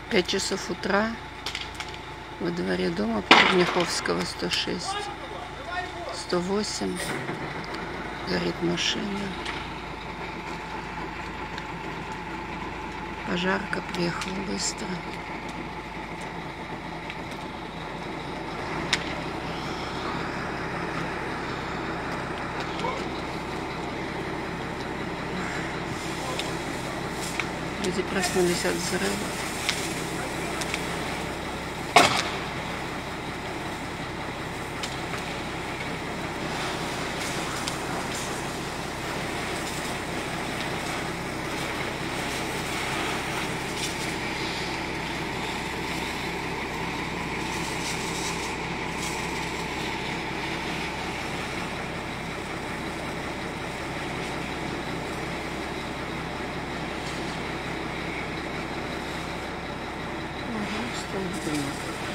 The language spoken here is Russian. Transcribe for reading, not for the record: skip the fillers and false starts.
5 часов утра во дворе дома Порниховского 106, 108 горит машина. Пожарка приехала быстро. Люди проснулись от взрыва. Столб дыма.